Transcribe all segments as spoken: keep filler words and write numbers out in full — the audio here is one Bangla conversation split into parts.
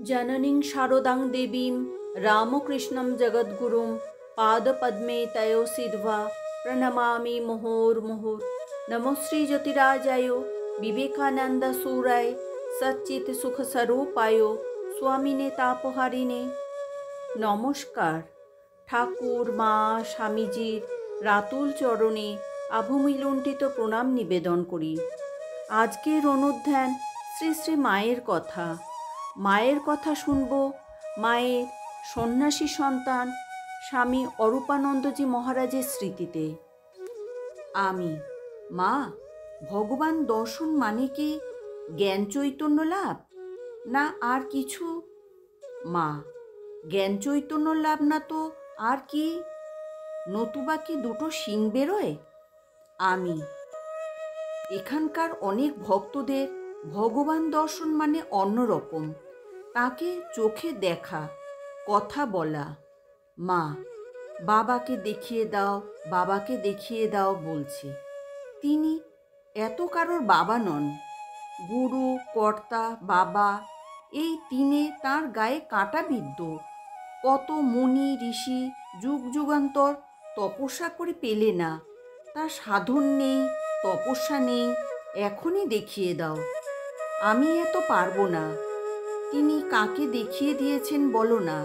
जननीं शारदां देवीं रामकृष्णं जगद्गुरुं पादपद्मे तयो सिद्ध्वा प्रणमामि मुहुर्मुहुः। नमो श्री ज्योतिराजाय विवेकानंदसूराय सच्चित सुख स्वरूपाय स्वामिने तापहारिणे। नमस्कार। ঠাকুর মা স্বামীজির রাতুল চরণে আভূমিলুণ্ঠিত প্রণাম নিবেদন করি। আজকের অনুধ্যান শ্রী শ্রী মায়ের কথা। মায়ের কথা শুনব মায়ের সন্ন্যাসী সন্তান স্বামী অরূপানন্দজি মহারাজের স্মৃতিতে। আমি মা, ভগবান দর্শন মানে কি জ্ঞান চৈতন্য লাভ, না আর কিছু? মা, জ্ঞান চৈতন্য লাভ না তো আর কি? নতুবা কি দুটো শিং বেরোয়? আমি এখানকার অনেক ভক্তদের ভগবান দর্শন মানে অন্যরকম, তাকে চোখে দেখা, কথা বলা। মা, বাবাকে দেখিয়ে দাও, বাবাকে দেখিয়ে দাও বলছে। তিনি এত কারোর বাবা নন। গুরু, কর্তা, বাবা এই তিনে তাঁর গায়ে কাঁটা বিদ্ধ। কত মুনি ঋষি যুগ যুগান্তর তপস্যা করে পেলে না, তার সাধন নেই, তপস্যা নেই, এখনই দেখিয়ে দাও। আমি এত পারবো না। তিনি কাকে দেখিয়ে দিয়েছেন বলো না।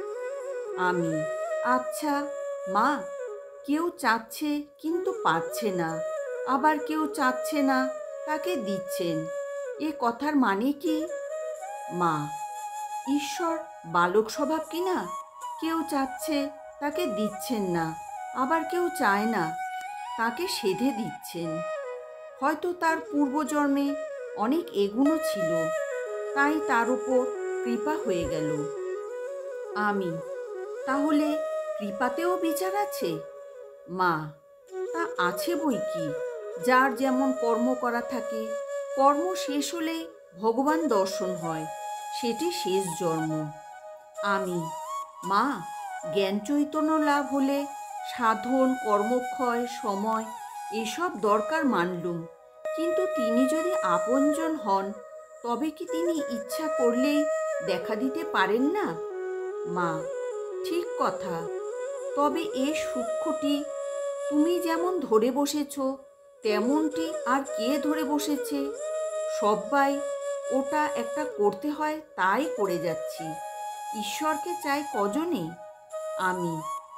আমি আচ্ছা মা, কেউ চাচ্ছে কিন্তু পাচ্ছে না, আবার কেউ চাচ্ছে না, তাকে দিচ্ছেন। এ কথার মানে কি? মা, ঈশ্বর বালক স্বভাব কিনা? কেউ চাচ্ছে, তাকে দিচ্ছেন না, আবার কেউ চায় না, তাকে সেধে দিচ্ছেন। হয়তো তার পূর্বজন্মে অনেক এগুনো ছিল, তাই তার উপর কৃপা হয়ে গেল। আমি তাহলে কৃপাতেও বিচার আছে? মা, তা আছে বই কি। যার যেমন কর্ম করা থাকে, কর্ম শেষ হলেই ভগবান দর্শন হয়, সেটি শেষ জন্ম। আমি মা, জ্ঞান চৈতন্য লাভ হলে সাধন, কর্মক্ষয়, সময় এসব দরকার মানলুম, কিন্তু তিনি যদি আপনজন হন তবে কি তিনি ইচ্ছা করলেই দেখা দিতে পারেন না? মা, ঠিক কথা, তবে এ সূক্ষ্মটি তুমি যেমন ধরে বসেছ তেমনটি আর কে ধরে বসেছে? সবাই ওটা একটা করতে হয় তাই করে যাচ্ছি। ঈশ্বরকে চাই কজনে? আমি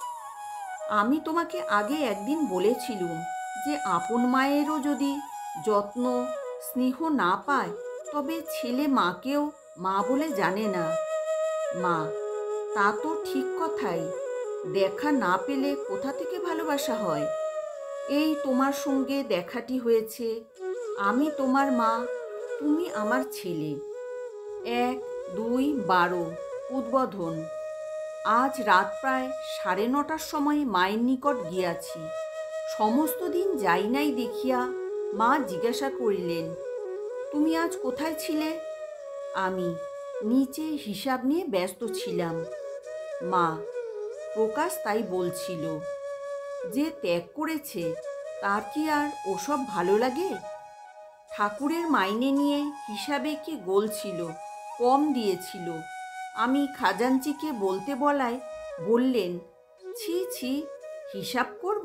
আমি তোমাকে আগে একদিন বলেছিলুম যে আপন মায়েরও যদি যত্ন স্নেহ না পায় তবে ছেলে মাকেও মা বলে জানে না। মা, তা তো ঠিক কথাই। দেখা না পেলে কোথা থেকে ভালোবাসা হয়? এই তোমার সঙ্গে দেখাটি হয়েছে। আমি তোমার মা, তুমি আমার ছেলে। এক দুই বারো উদ্বোধন। আজ রাত প্রায় সাড়ে নটার সময় মায়ের নিকট গিয়াছি। সমস্ত দিন যাই নাই দেখিয়া মা জিজ্ঞাসা করিলেন, তুমি আজ কোথায় ছিলে? আমি নিচে হিসাব নিয়ে ব্যস্ত ছিলাম। মা, প্রকাশ তাই বলছিল, যে ত্যাগ করেছে তার কি আর ওসব ভালো লাগে? ঠাকুরের মাইনে নিয়ে হিসাবে কি গোল ছিল, কম দিয়েছিল। আমি খাজাঞ্চিকে বলতে বলায় বললেন, ছি ছি, হিসাব করব?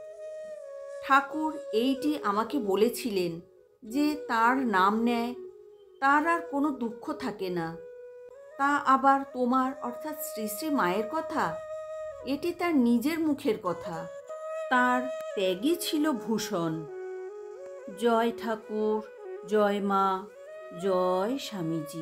ঠাকুর এইটি আমাকে বলেছিলেন যে তার নাম নেয় তার আর কোনো দুঃখ থাকে না। তা আবার তোমার অর্থাৎ শ্রী শ্রী মায়ের কথা? এটি তার নিজের মুখের কথা। তার ত্যাগই ছিল ভূষণ। জয় ঠাকুর, জয় মা, জয় স্বামীজি।